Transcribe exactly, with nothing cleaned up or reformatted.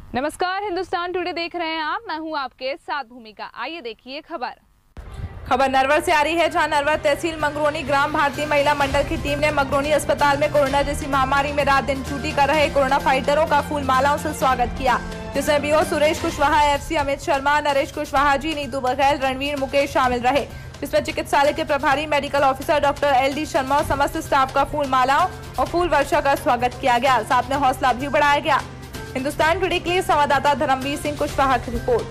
नमस्कार, हिंदुस्तान टुडे देख रहे हैं आप। मैं हूं आपके साथ भूमिका। आइए देखिए खबर। खबर नरवर से आ रही है, जहां नरवर तहसील मंगरोनी ग्राम भारतीय महिला मंडल की टीम ने मंगरोनी अस्पताल में कोरोना जैसी महामारी में रात दिन ड्यूटी कर रहे कोरोना फाइटरों का फूल मालाओं से स्वागत किया, जिसमें बीओ सुरेश कुशवाहा, एफसी अमित शर्मा, नरेश कुशवाहा जी, नीतू बघेल, रणवीर मुकेश शामिल रहे, जिसमें चिकित्सालय के प्रभारी medical officer doctor L D Sharma और समस्त स्टाफ का फूल मालाओं और फूल वर्षा का स्वागत किया गया। साथ में हौसला भी बढ़ाया गया। हिंदुस्तान टुडे के लिए संवाददाता धर्मवीर सिंह कुशवाहा की रिपोर्ट।